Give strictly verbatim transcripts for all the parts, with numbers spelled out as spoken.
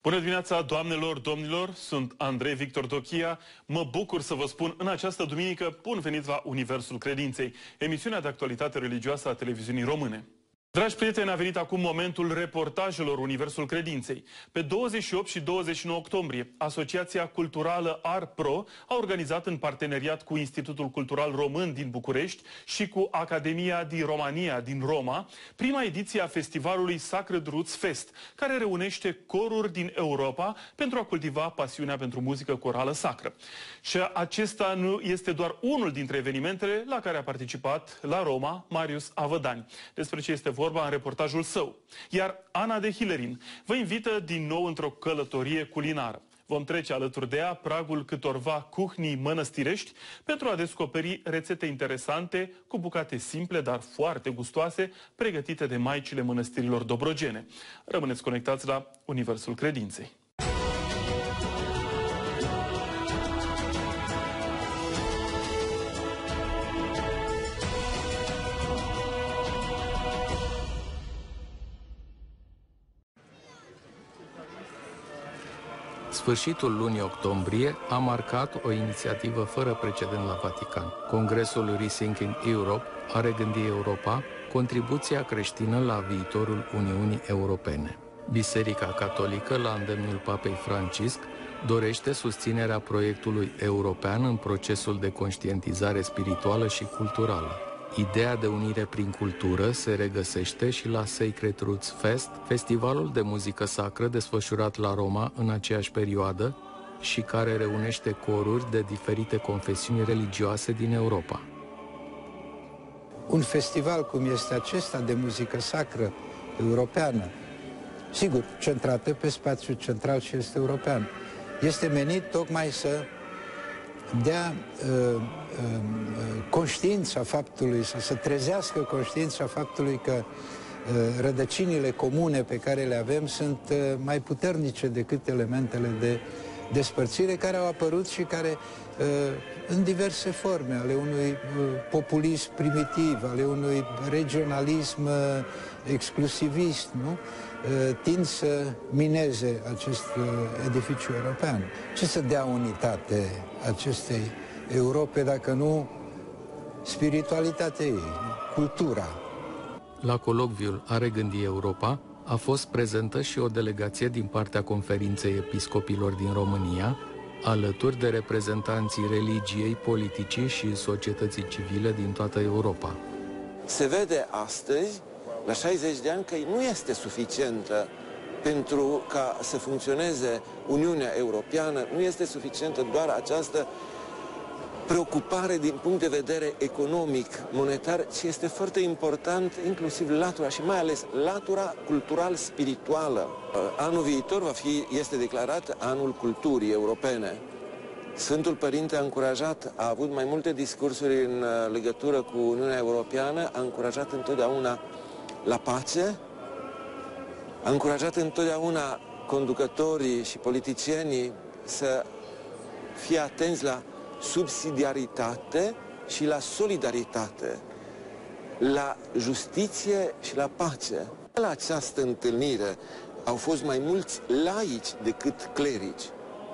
Bună dimineața, doamnelor, domnilor, sunt Andrei Victor Dochia. Mă bucur să vă spun în această duminică bun venit la Universul Credinței, emisiunea de actualitate religioasă a televiziunii române. Dragi prieteni, a venit acum momentul reportajelor Universul Credinței. Pe douăzeci și opt și douăzeci și nouă octombrie, Asociația Culturală ARPRO a organizat în parteneriat cu Institutul Cultural Român din București și cu Academia di Romania din Roma, prima ediție a festivalului Sacred Roots Fest, care reunește coruri din Europa pentru a cultiva pasiunea pentru muzică corală sacră. Și acesta nu este doar unul dintre evenimentele la care a participat la Roma Marius Avădani. Despre ce este vorba vorba în reportajul său. Iar Ana de Hilerin vă invită din nou într-o călătorie culinară. Vom trece alături de ea pragul câtorva cuhnii mănăstirești pentru a descoperi rețete interesante cu bucate simple, dar foarte gustoase, pregătite de maicile mănăstirilor dobrogene. Rămâneți conectați la Universul Credinței. Sfârșitul lunii octombrie a marcat o inițiativă fără precedent la Vatican. Congresul Rethinking Europe, a regândi Europa, contribuția creștină la viitorul Uniunii Europene. Biserica Catolică, la îndemnul Papei Francisc, dorește susținerea proiectului european în procesul de conștientizare spirituală și culturală. Ideea de unire prin cultură se regăsește și la Sacred Roots Fest, festivalul de muzică sacră desfășurat la Roma în aceeași perioadă și care reunește coruri de diferite confesiuni religioase din Europa. Un festival cum este acesta de muzică sacră europeană, sigur, centrată pe spațiul central și este european, este menit tocmai să dea uh, uh, conștiința faptului, să, să trezească conștiința faptului că uh, rădăcinile comune pe care le avem sunt uh, mai puternice decât elementele de despărțire care au apărut și care uh, în diverse forme, ale unui uh, populism primitiv, ale unui regionalism uh, exclusivist, nu? Tind să mineze acest edificiu european. Ce să dea unitate acestei Europe dacă nu spiritualitatea ei, cultura? La colocviul A regândi Europa a fost prezentă și o delegație din partea Conferinței Episcopilor din România, alături de reprezentanții religiei, politicii și societății civile din toată Europa. Se vede astăzi, la șaizeci de ani, că nu este suficientă pentru ca să funcționeze Uniunea Europeană, nu este suficientă doar această preocupare din punct de vedere economic, monetar, ci este foarte important inclusiv latura și mai ales latura cultural-spirituală. Anul viitor va fi, este declarat anul culturii europene. Sfântul Părinte a încurajat, a avut mai multe discursuri în legătură cu Uniunea Europeană, a încurajat întotdeauna la pace, a încurajat întotdeauna conducătorii și politicienii să fie atenți la subsidiaritate și la solidaritate, la justiție și la pace. La această întâlnire au fost mai mulți laici decât clerici.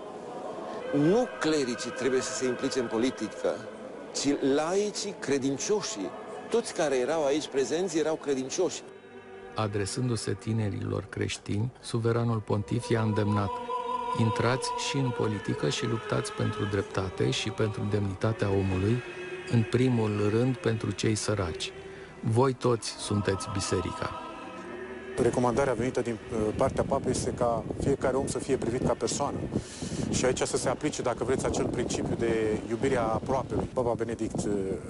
Nu clericii trebuie să se implice în politică, ci laicii, credincioșii. Toți care erau aici prezenți erau credincioși. Adresându-se tinerilor creștini, suveranul pontif i-a îndemnat: intrați și în politică și luptați pentru dreptate și pentru demnitatea omului, în primul rând pentru cei săraci. Voi toți sunteți biserica. Recomandarea venită din partea Papei este ca fiecare om să fie privit ca persoană. Și aici să se aplice, dacă vreți, acel principiu de iubirea aproapelui. Papa Benedict,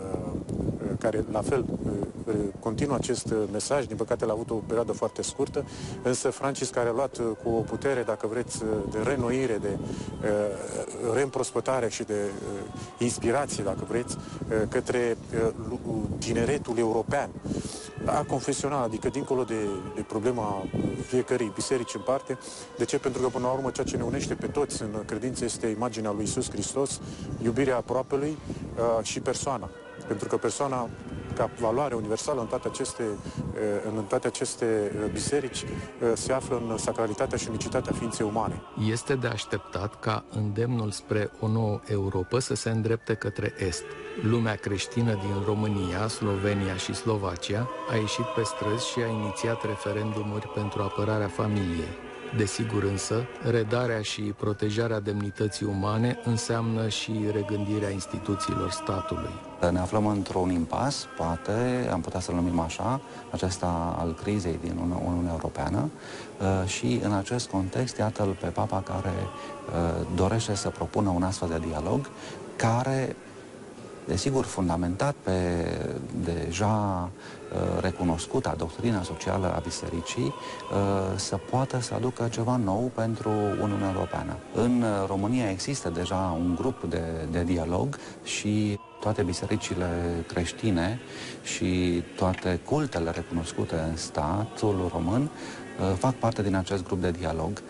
care la fel continuă acest mesaj, din păcate l-a avut o perioadă foarte scurtă, însă Francis, care a luat cu o putere, dacă vreți, de reînnoire, de reîmprospătare și de inspirație, dacă vreți, către tineretul european, a confesional, adică dincolo de, de problema fiecărei biserici în parte. De ce? Pentru că, până la urmă, ceea ce ne unește pe toți în credință este imaginea lui Iisus Hristos, iubirea aproapelui uh, și persoana. Pentru că persoana ca valoare universală în toate aceste, în toate aceste biserici se află în sacralitatea și unicitatea ființei umane. Este de așteptat ca îndemnul spre o nouă Europă să se îndrepte către Est. Lumea creștină din România, Slovenia și Slovacia a ieșit pe străzi și a inițiat referendumuri pentru apărarea familiei. Desigur însă, redarea și protejarea demnității umane înseamnă și regândirea instituțiilor statului. Ne aflăm într-un impas, poate, am putea să-l numim așa, acesta al crizei din Uniunea Europeană și în acest context, iată-l pe Papa care dorește să propună un astfel de dialog care, desigur, fundamentat pe deja recunoscuta doctrina socială a Bisericii, să poată să aducă ceva nou pentru Uniunea Europeană. În România există deja un grup de, de dialog și toate bisericile creștine și toate cultele recunoscute în statul român fac parte din acest grup de dialog.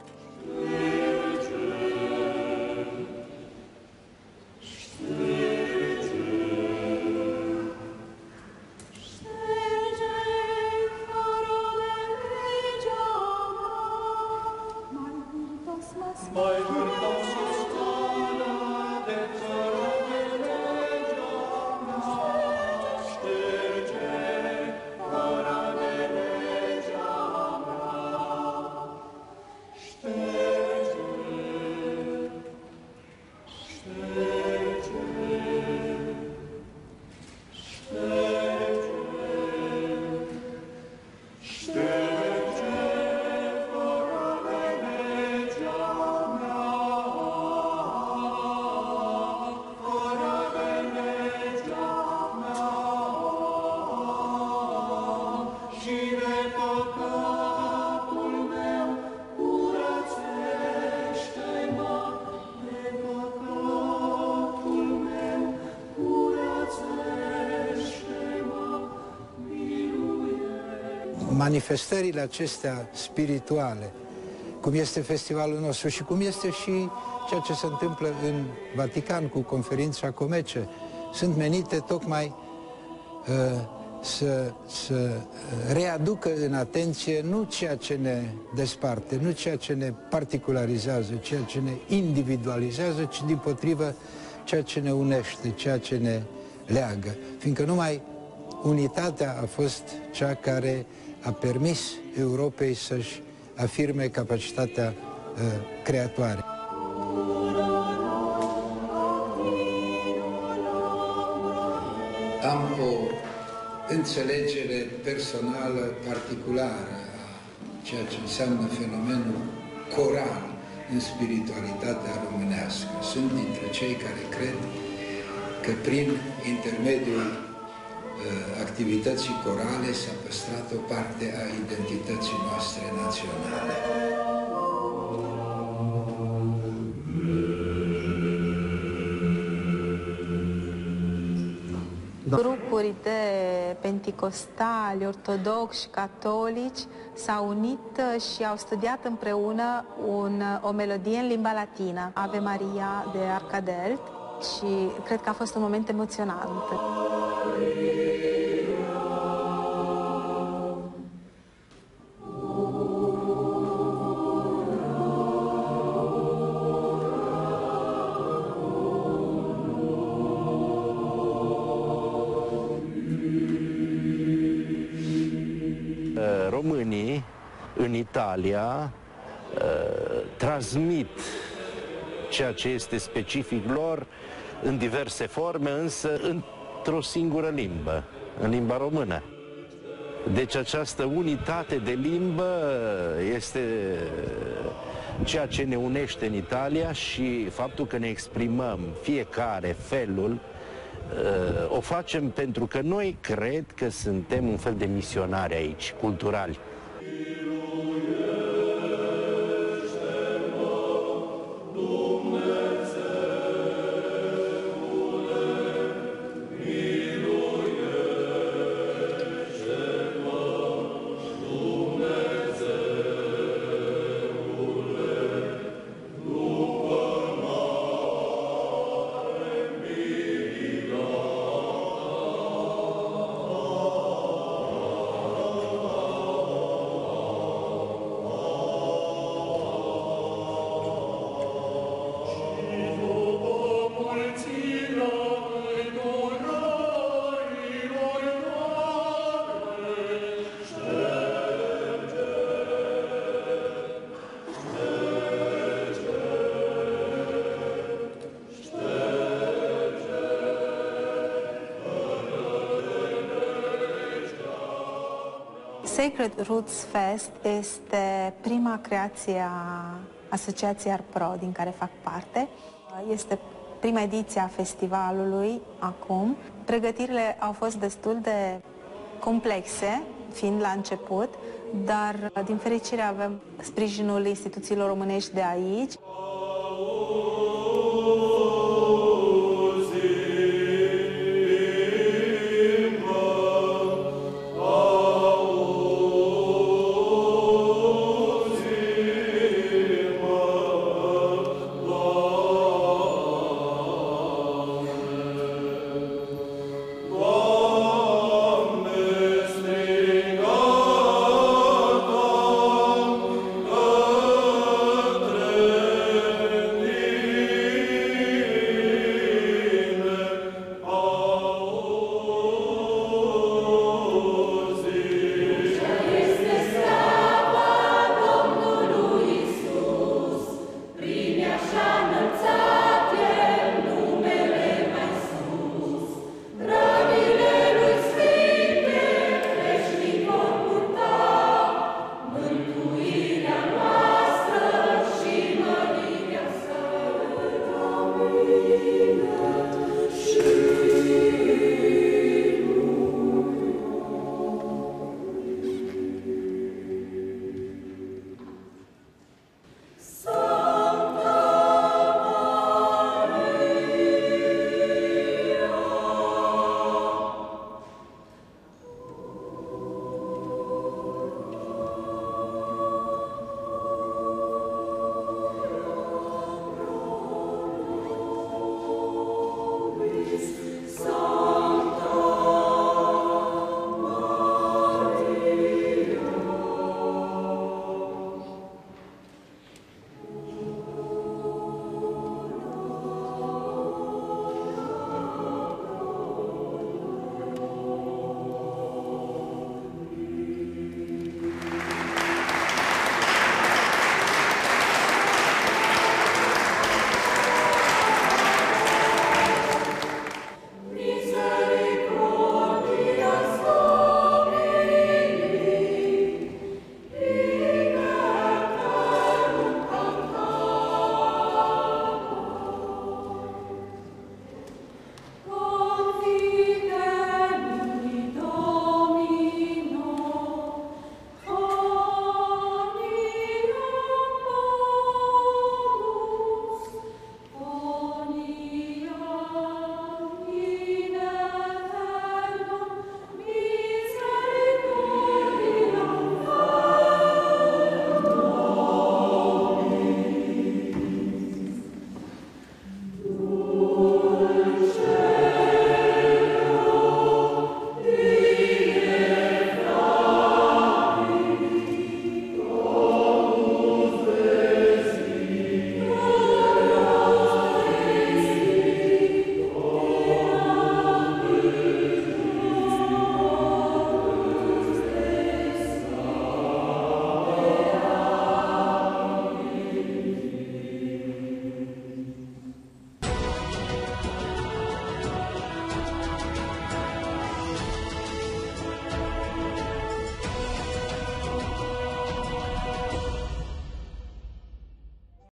Manifestările acestea spirituale, cum este festivalul nostru și cum este și ceea ce se întâmplă în Vatican cu conferința Comece, sunt menite tocmai uh, să, să readucă în atenție nu ceea ce ne desparte, nu ceea ce ne particularizează, ceea ce ne individualizează, ci dimpotrivă ceea ce ne unește, ceea ce ne leagă. Fiindcă numai unitatea a fost cea care a permis Europei să-și afirme capacitatea uh, creatoare. Am o înțelegere personală particulară a ceea ce înseamnă fenomenul coral în spiritualitatea românească. Sunt dintre cei care cred că prin intermediul activității corale s-a păstrat o parte a identității noastre naționale. Grupuri de penticostali, ortodoxi, catolici s-au unit și au studiat împreună un, o melodie în limba latină, Ave Maria de Arcadelt, și cred că a fost un moment emoționant. Românii în Italia transmit ceea ce este specific lor în diverse forme, însă într-o singură limbă, în limba română. Deci această unitate de limbă este ceea ce ne unește în Italia și faptul că ne exprimăm fiecare felul, o facem pentru că noi cred că suntem un fel de misionari aici, culturali. Sacred Roots Fest este prima creație a Asociației ArtPro din care fac parte. Este prima ediție a festivalului acum. Pregătirile au fost destul de complexe, fiind la început, dar din fericire avem sprijinul instituțiilor românești de aici.